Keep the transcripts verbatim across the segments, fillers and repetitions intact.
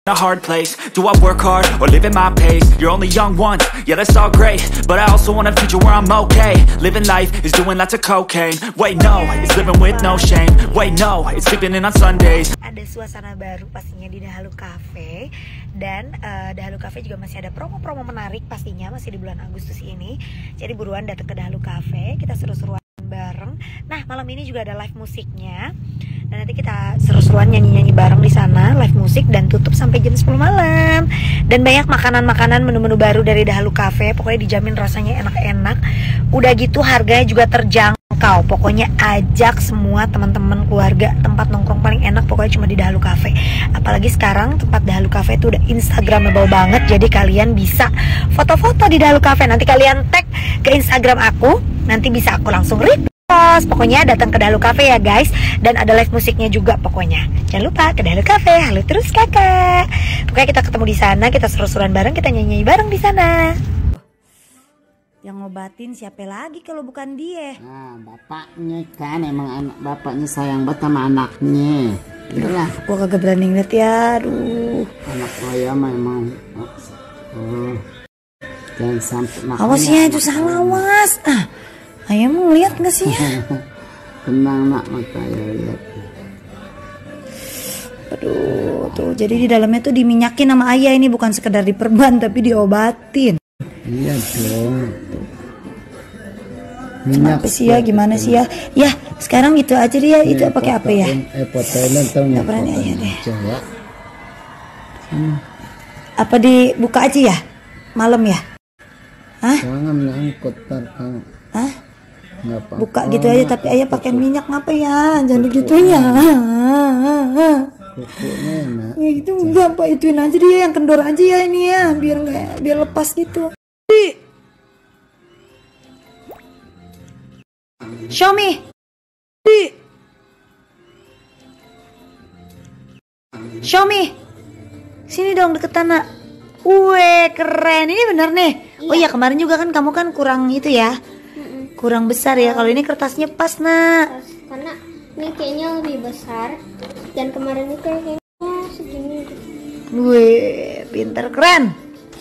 A hard place. Do I work hard or live at my pace? You're only young once, yeah that's all great, but I also want a future where I'm okay. Living life is doing lots of cocaine. Wait no, it's living with no shame. Wait no, it's sleeping in on Sundays. Ada suasana baru pastinya di Dahulu Cafe. Dan uh, Dahulu Cafe juga masih ada promo-promo menarik pastinya, masih di bulan Agustus ini. Jadi buruan datang ke Dahulu Cafe, kita seru-seruan bareng. Nah malam ini juga ada live musiknya. Dan nanti kita seru-seruan nyanyi-nyanyi bareng di sana, live musik dan tutup sampai jam sepuluh malam. Dan banyak makanan-makanan, menu-menu baru dari Dahulu Cafe. Pokoknya dijamin rasanya enak-enak. Udah gitu harganya juga terjangkau. Pokoknya ajak semua teman-teman keluarga, tempat nongkrong paling enak pokoknya cuma di Dahulu Cafe. Apalagi sekarang tempat Dahulu Cafe itu udah instagramable banget. Jadi kalian bisa foto-foto di Dahulu Cafe. Nanti kalian tag ke Instagram aku, nanti bisa aku langsung repost. Pokoknya datang ke Dahulu Cafe ya guys. Dan ada live musiknya juga pokoknya. Jangan lupa ke Dahulu Cafe. Halo terus kakak. Pokoknya kita ketemu di sana, kita seru-seruan bareng, kita nyanyi bareng di sana. Yang ngobatin siapa lagi kalau bukan dia? Nah, bapaknya kan emang anak bapaknya sayang banget sama anaknya. Itulah. Gua kagak berani ngeliat ya, aduh. Anak saya mah emang. Oh. Jangan sampai. Awasnya itu salah was. Ah. Ayam mau lihat nggak sih ya? Tenang nak, mata ya lihat. Aduh, tuh jadi di dalamnya tuh diminyakin sama ayah, ini bukan sekedar diperban tapi diobatin. Iya dong. Minyak apa sih ya, gimana sih ya? Ya sekarang itu aja dia, itu pakai apa ya? Eh potongan tahu nggak? Berani ayah deh. Apa dibuka aja ya? Malam ya? Hah? Jangan ngangkut tar kang. Hah? Buka gitu aja tapi ayah pakai minyak ngapa ya? Jangan gitu ya. Kukunya enak. Ya gitu enggak Pak, ituin aja dia, yang kendor aja ya ini ya, biar enggak biar lepas gitu. Show me. Show me. Sini dong deketan nak. Wih keren, ini bener nih. Iya. Oh iya kemarin juga kan kamu kan kurang itu ya, mm-mm. kurang besar ya. Kalau ini kertasnya pas nak. Pas, karena ini kayaknya lebih besar dan kemarin itu kayaknya segini. Wih pinter keren.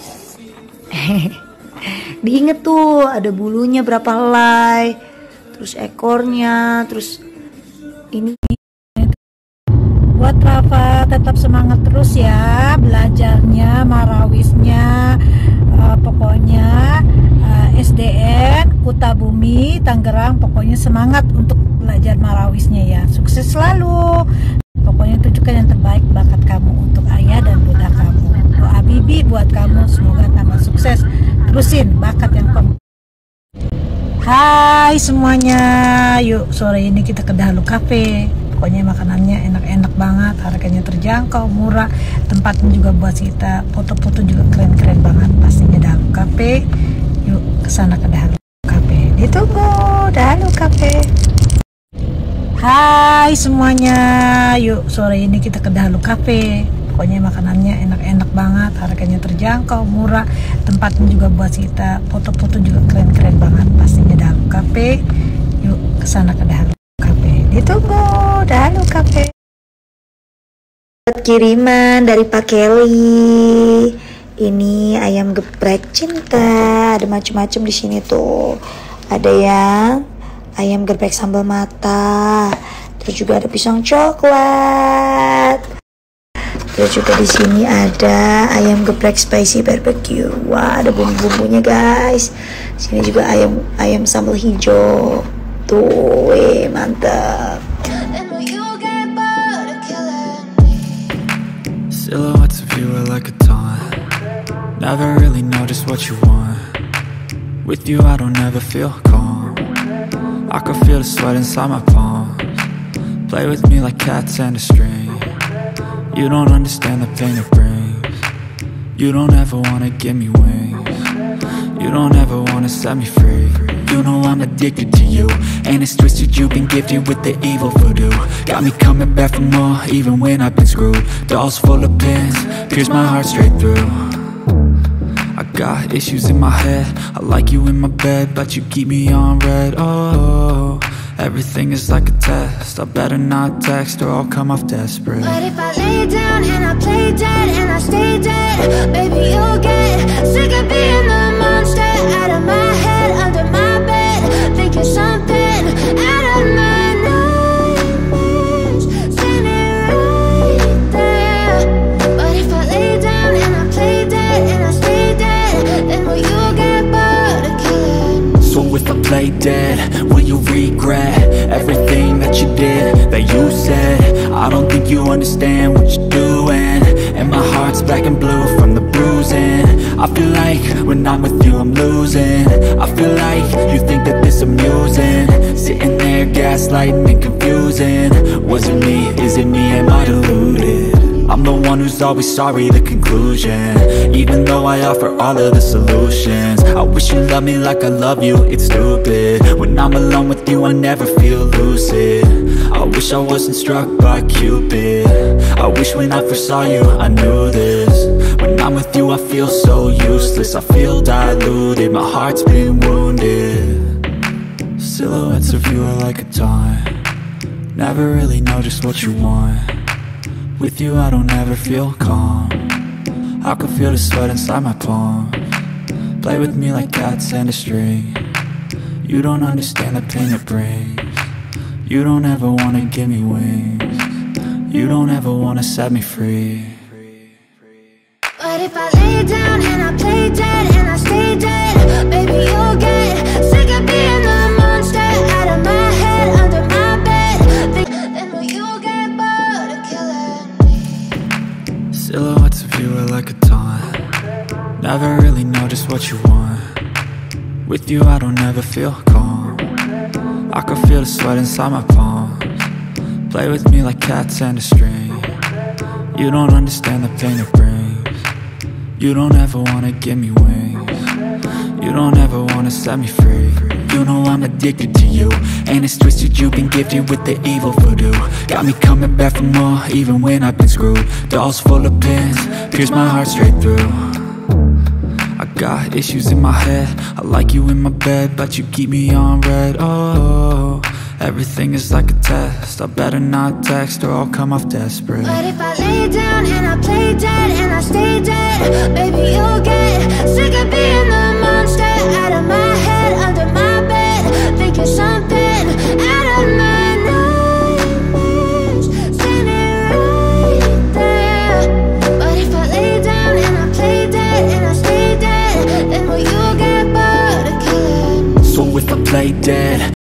Diinget tuh ada bulunya berapa helai, terus ekornya, terus ini. Buat Rafa tetap semangat terus ya belajarnya, marawisnya, uh, pokoknya uh, S D N Kuta Bumi Tangerang, pokoknya semangat untuk belajar marawisnya ya, sukses selalu. Pokoknya tunjukkan yang terbaik bakat kamu untuk ayah dan bunda kamu. Doa Bibi buat kamu semoga tambah sukses, terusin bakat yang kamu. Hai semuanya, yuk sore ini kita ke Dahulu Cafe. Pokoknya makanannya enak-enak banget, harganya terjangkau, murah, tempatnya juga buat kita foto-foto juga keren-keren banget. Pastinya Dahulu Cafe. Yuk kesana ke Dahulu Cafe. Ditunggu Dahulu Cafe. Hai semuanya, yuk sore ini kita ke Dahulu Cafe. Pokoknya makanannya enak-enak banget, harganya terjangkau, murah, tempatnya juga buat kita foto-foto juga keren-keren banget. Pastinya Dahulu Cafe. Yuk kesana ke Dahulu Cafe. Ditunggu Dahulu Cafe. Kiriman dari Pak Kelly. Ini ayam geprek cinta. Ada macam-macam di sini tuh. Ada yang ayam geprek sambal mata. Terus juga ada pisang coklat. Terus juga di sini ada ayam geprek spicy barbecue. Wah, ada bumbu-bumbunya guys. Sini juga ayam ayam sambal hijau. Tuh, weh, mantap. Silhouettes of you are like a taunt. Never really know just what you want. With you I don't ever feel calm. I can feel the sweat inside my palms. Play with me like cats and a string. You don't understand the pain it brings. You don't ever wanna give me wings. You don't ever wanna set me free. You know I'm addicted to you, and it's twisted, you've been gifted with the evil voodoo. Got me coming back for more, even when I've been screwed. Dolls full of pins, pierce my heart straight through. I got issues in my head, I like you in my bed, but you keep me on red. Oh, Everything is like a test. I better not text or I'll come off desperate. But if I lay down and I play dead and I stay dead, baby, you'll get sick of being the monster out of my head, under my bed, thinking something out of my nightmares, standing right there. But if I lay down and I play dead and I stay dead, then will you get bored of killing? So if I play dead, will you regret everything that you did, that you said? I don't think you understand what you're doing, and my heart's black and blue from the bruising. I feel like when I'm with you I'm losing. I feel like you think that this amusing, sitting there gaslighting and confusing. Was it me? Is it me? Am I deluded? I'm the one who's always sorry, the conclusion, even though I offer all of the solutions. I wish you loved me like I love you, it's stupid. When I'm alone with you I never feel lucid. I wish I wasn't struck by Cupid. I wish when I first saw you I knew this. When I'm with you I feel so useless, I feel diluted, my heart's been wounded. Silhouettes of you are like a taunt, never really know just what you want. With you I don't ever feel calm, I can feel the sweat inside my palms. Play with me like cats and a string. You don't understand the pain it brings. You don't ever wanna give me wings. You don't ever wanna set me free. But if I lay down and I play dead and I stay dead, baby, you'll get sick of being the monster out of my head, under my bed, then will you get bored of killing me? Silhouettes of you are like a taunt, never really know just what you want. With you I don't ever feel calm, I can feel the sweat inside my palms. Play with me like cats and a string. You don't understand the pain it brings. You don't ever wanna give me wings. You don't ever wanna set me free. You know I'm addicted to you, and it's twisted, you've been gifted with the evil voodoo. Got me coming back for more, even when I've been screwed. Dolls full of pins, pierce my heart straight through. I got issues in my head, I like you in my bed, but you keep me on red. Oh, everything is like a test. I better not text or I'll come off desperate. But if I lay down and I play dead and I stay dead, baby, you'll get sick of being the monster out of my head, under my bed, thinking something out of my nightmares, standing right there. But if I lay down and I play dead and I stay dead, then will you get bored of killing me? So if I play dead,